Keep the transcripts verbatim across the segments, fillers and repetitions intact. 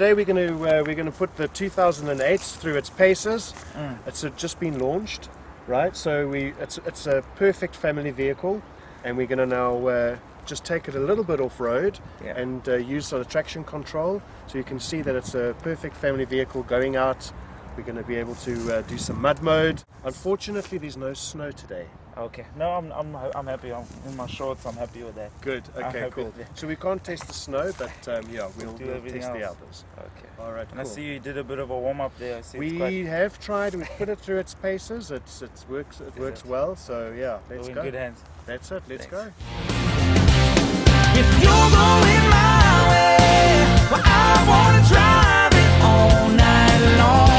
today we're going to uh, we're going to put the two thousand eight through its paces. Mm. It's uh, just been launched, right? So we it's it's a perfect family vehicle, and we're going to now uh, just take it a little bit off road yeah. and uh, use the traction control, so you can see that it's a perfect family vehicle going out. We're going to be able to uh, do some mud mode. Unfortunately, there's no snow today. Okay. No, I'm I'm I'm happy. I'm in my shorts. I'm happy with that. Good. Okay. Cool. So we can't test the snow, but um, yeah, we'll, do we'll everything test else. the others. Okay. All right. And cool. I see you did a bit of a warm up there. I see we it's quite... have tried. We put it through its paces. It's it works. It Is works it? well. So yeah, let's We're go. in good hands. That's it. Let's Thanks. go. If you're going my way, well, I wanna drive it all night long.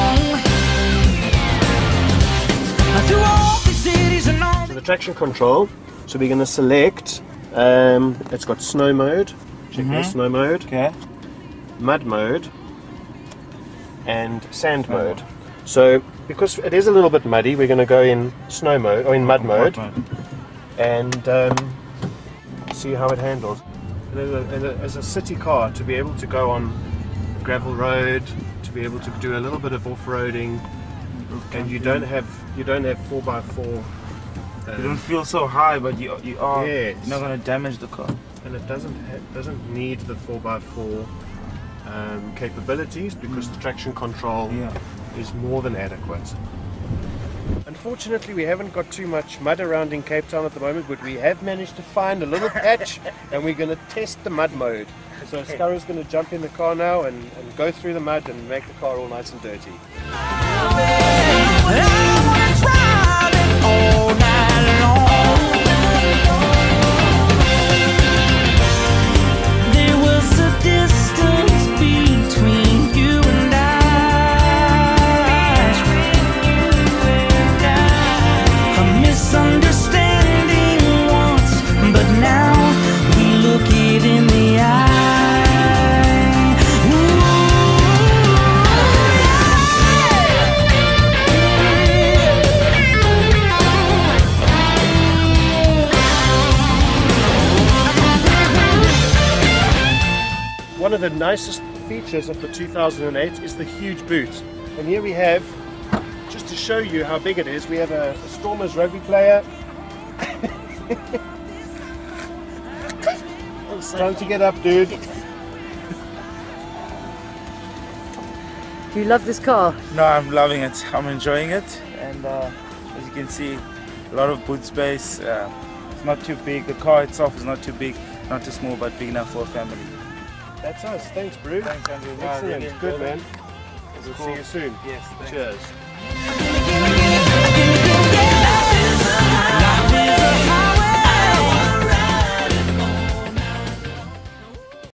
Through all these cities and all So the traction control. So we're going to select. Um, it's got snow mode. Check mm-hmm. this snow mode. Okay. Mud mode. And sand mode. So because it is a little bit muddy, we're going to go in snow mode or in mud mode, mud mode. and um, see how it handles. And as, a, and a, as a city car, to be able to go on a gravel road, to be able to do a little bit of off-roading, and you don't have you don't have four by four. Um, you don't feel so high, but you you are yes. you're not going to damage the car. And it doesn't ha doesn't need the four by four um, capabilities, because mm. the traction control yeah. is more than adequate. Unfortunately, we haven't got too much mud around in Cape Town at the moment, but we have managed to find a little patch, and we're going to test the mud mode. So Scarra's going to jump in the car now and, and go through the mud and make the car all nice and dirty. There was a distance between you and I, a misunderstanding once, but now we look it in the eye. One of the nicest features of the two thousand eight is the huge boot. And here we have, just to show you how big it is, we have a, a Stormers rugby player. It's time to get up, dude. Do you love this car? No, I'm loving it. I'm enjoying it, and uh, as you can see, a lot of boot space. Uh, it's not too big. The car itself is not too big, not too small, but big enough for a family. That's us. Thanks, Bruce. Thanks, Andrew. Excellent. Really Good, man. It. We'll Cool. see you soon. Yes. Thanks. Cheers.